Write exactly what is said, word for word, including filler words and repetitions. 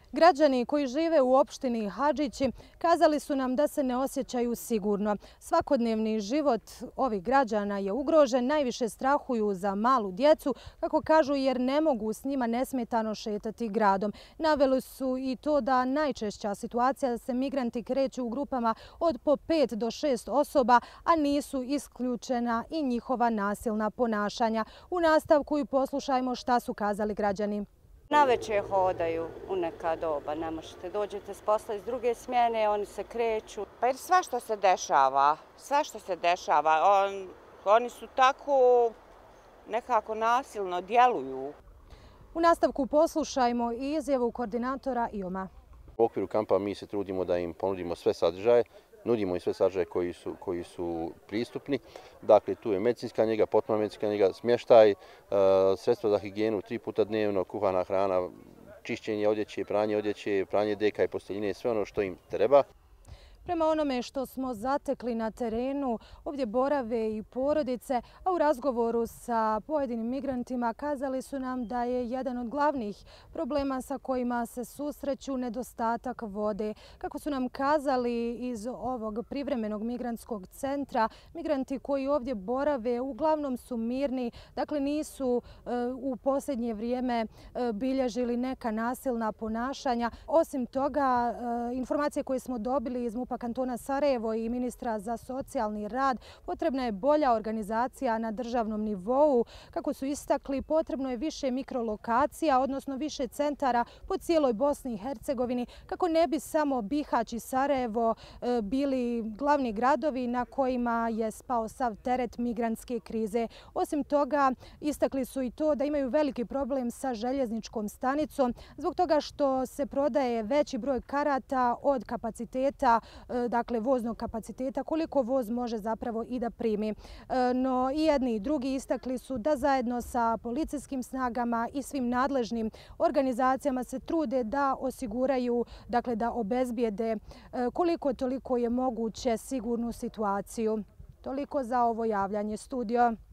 Građani koji žive u opštini Hadžići kazali su nam da se ne osjećaju sigurno. Svakodnevni život ovih građana je ugrožen, najviše strahuju za malu djecu, kako kažu, jer ne mogu s njima nesmetano šetati gradom. Naveli su i to da najčešća situacija da se migranti kreću u grupama od po pet do šest osoba, a nisu isključena i njihova nasilna ponašanja. U nastavku i poslušajmo šta su kazali građani. Naveče hodaju u neka doba, ne možete, dođete s posla iz druge smjene, oni se kreću. Pa jer sva što se dešava, sva što se dešava, on, oni su tako nekako nasilno djeluju. U nastavku poslušajmo i izjavu koordinatora I O M-a. U okviru kampa mi se trudimo da im ponudimo sve sadržaje, nudimo i sve sadržaje koji su, koji su pristupni. Dakle, tu je medicinska njega, potpuna medicinska njega, smještaj, sredstva za higijenu tri puta dnevno, kuhana hrana, čišćenje odjeće, pranje odjeće, pranje deka i posteljine, sve ono što im treba. Prema onome što smo zatekli na terenu, ovdje borave i porodice, a u razgovoru sa pojedinim migrantima kazali su nam da je jedan od glavnih problema sa kojima se susreću nedostatak vode. Kako su nam kazali iz ovog privremenog migrantskog centra, migranti koji ovdje borave uglavnom su mirni, dakle nisu u posljednje vrijeme bilježili neka nasilna ponašanja. Osim toga, informacije koje smo dobili iz MUP-a kantona Sarajevo i ministra za socijalni rad, potrebna je bolja organizacija na državnom nivou. Kako su istakli, potrebno je više mikrolokacija, odnosno više centara po cijeloj Bosni i Hercegovini, kako ne bi samo Bihać i Sarajevo bili glavni gradovi na kojima je spao sav teret migrantske krize. Osim toga, istakli su i to da imaju veliki problem sa željezničkom stanicom, zbog toga što se prodaje veći broj karata od kapaciteta, dakle voznog kapaciteta, koliko voz može zapravo i da primi. No i jedni i drugi istakli su da zajedno sa policijskim snagama i svim nadležnim organizacijama se trude da osiguraju, dakle da obezbijede koliko toliko je moguće sigurnu situaciju. Toliko za ovo javljanje. Studio.